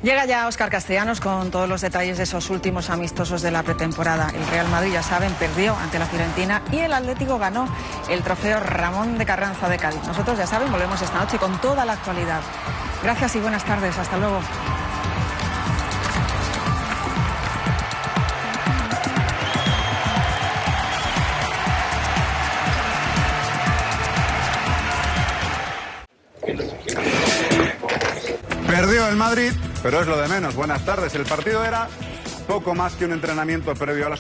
Llega ya Óscar Castellanos con todos los detalles de esos últimos amistosos de la pretemporada. El Real Madrid, ya saben, perdió ante la Fiorentina y el Atlético ganó el trofeo Ramón de Carranza de Cádiz. Nosotros, ya saben, volvemos esta noche con toda la actualidad. Gracias y buenas tardes. Hasta luego. Perdió el Madrid, pero es lo de menos. Buenas tardes. El partido era poco más que un entrenamiento previo a la